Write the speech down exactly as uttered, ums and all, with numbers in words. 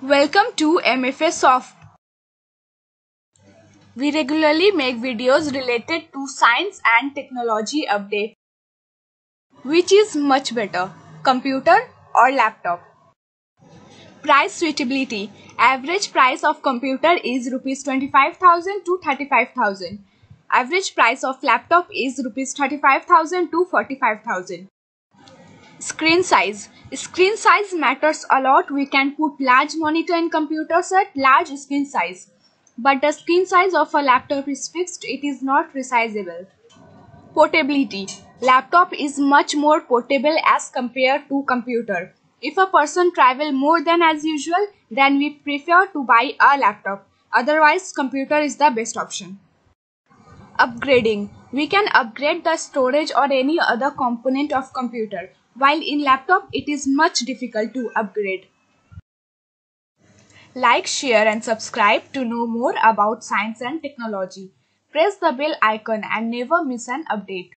Welcome to mfasoft. We regularly make videos related to science and technology update. Which is much better, computer or laptop? Price suitability. Average price of computer is rupees twenty-five thousand to thirty-five thousand. Average price of laptop is rupees thirty-five thousand to forty-five thousand. Screen size. Screen size matters a lot. We can put large monitor in computers at large screen size. But the screen size of a laptop is fixed. It is not resizable. Portability. Laptop is much more portable as compared to computer. If a person travel more than as usual, then we prefer to buy a laptop. Otherwise, computer is the best option. Upgrading. We can upgrade the storage or any other component of computer, while in laptop it is much difficult to upgrade. Like, share and subscribe to know more about science and technology. Press the bell icon and never miss an update.